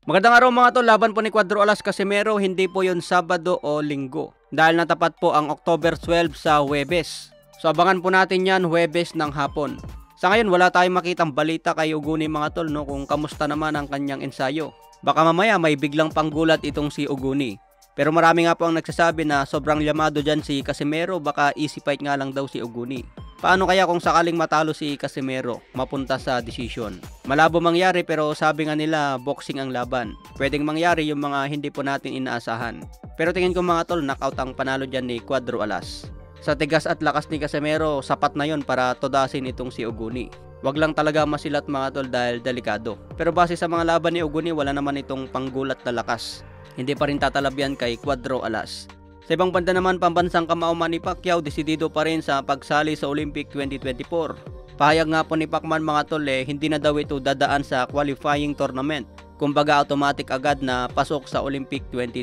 Magandang araw mga tol, laban po ni Cuadro Alas Casimero, hindi po yun Sabado o Linggo. Dahil natapat po ang October 12 sa Huwebes. So abangan po natin yan Huwebes ng hapon. Sa ngayon wala tayong makitang balita kay Uguni mga tol, no, kung kamusta naman ang kanyang ensayo. Baka mamaya may biglang panggulat itong si Uguni. Pero marami nga po ang nagsasabi na sobrang llamado dyan si Casimero, baka easy fight nga lang daw si Uguni. Paano kaya kung sakaling matalo si Casimero, mapunta sa decision? Malabo mangyari pero sabi nga nila boxing ang laban. Pwedeng mangyari yung mga hindi po natin inaasahan. Pero tingin ko mga tol, knockout ang panalo dyan ni Cuadro Alas. Sa tigas at lakas ni Casimero, sapat na yon para todasin itong si Uguni. Wag lang talaga masilat mga tol dahil delikado. Pero base sa mga laban ni Uguni, wala naman itong panggulat na lakas. Hindi pa rin tatalabyan kay Cuadro Alas. Sa ibang banda naman, pambansang kamao ni Pacquiao desidido pa rin sa pagsali sa Olympic 2024. Pahayag nga po ni Pacman mga tol, hindi na daw ito dadaan sa qualifying tournament. Kumbaga automatic agad na pasok sa Olympic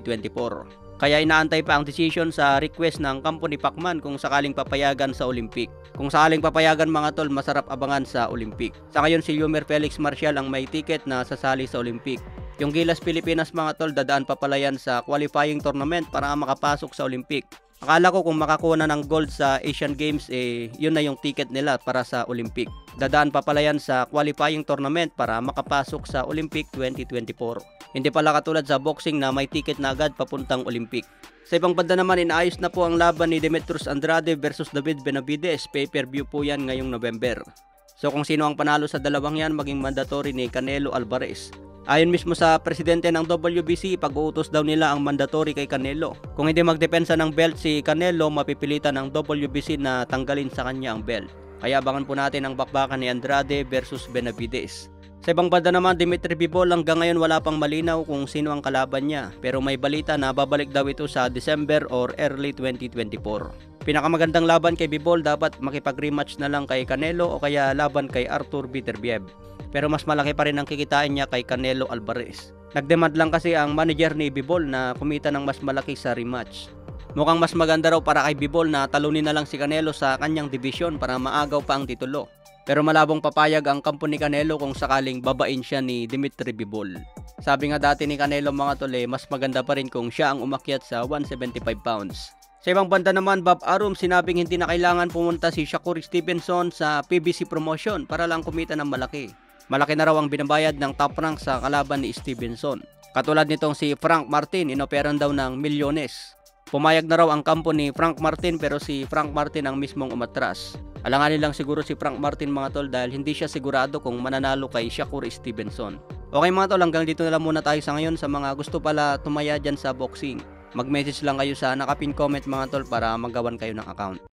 2024. Kaya inaantay pa ang decision sa request ng kampo ni Pacman kung sakaling papayagan sa Olympic. Kung sakaling papayagan mga tol, masarap abangan sa Olympic. Sa ngayon si Yumer Felix Marcial ang may ticket na sasali sa Olympic. Yung Gilas Pilipinas mga tol, dadaan pa pala yan sa qualifying tournament para makapasok sa Olympic. Akala ko kung makakuha na ng gold sa Asian Games, yun na yung ticket nila para sa Olympic. Dadaan pa pala yan sa qualifying tournament para makapasok sa Olympic 2024. Hindi pala katulad sa boxing na may ticket na agad papuntang Olympic. Sa ibang banda naman, inaayos na po ang laban ni Demetrius Andrade versus David Benavides. Pay-per-view po yan ngayong November. So kung sino ang panalo sa dalawang yan, maging mandatory ni Canelo Alvarez. Ayon mismo sa presidente ng WBC, pag-uutos daw nila ang mandatory kay Canelo. Kung hindi magdepensa ng belt si Canelo, mapipilitan ng WBC na tanggalin sa kanya ang belt. Kaya abangan po natin ang bakbakan ni Andrade versus Benavides. Sa ibang banda naman, Dimitri Bivol, hanggang ngayon wala pang malinaw kung sino ang kalaban niya. Pero may balita na babalik daw ito sa December or early 2024. Pinakamagandang laban kay Bivol, dapat makipag-rematch na lang kay Canelo o kaya laban kay Artur Beterbiev. Pero mas malaki pa rin ang kikitain niya kay Canelo Alvarez. Nagdemand lang kasi ang manager ni Bivol na kumita ng mas malaki sa rematch. Mukhang mas maganda raw para kay Bivol na talunin na lang si Canelo sa kanyang division para maagaw pa ang titulo. Pero malabong papayag ang kampo ni Canelo kung sakaling babain siya ni Dimitri Bivol. Sabi nga dati ni Canelo mga tol, mas maganda pa rin kung siya ang umakyat sa 175 pounds. Sa ibang banda naman, Bob Arum sinabing hindi na kailangan pumunta si Shakur Stevenson sa PBC promotion para lang kumita ng malaki. Malaki na raw ang binabayad ng top rank sa kalaban ni Stevenson. Katulad nitong si Frank Martin, inoperan daw ng milyones. Pumayag na raw ang kampo ni Frank Martin pero si Frank Martin ang mismong umatras. Alanganin lang siguro si Frank Martin mga tol dahil hindi siya sigurado kung mananalo kay Shakur Stevenson. Okay mga tol, hanggang dito na lang muna tayo sa ngayon. Sa mga gusto pala tumaya dyan sa boxing, mag-message lang kayo sa nakapin comment mga tol para magawan kayo ng account.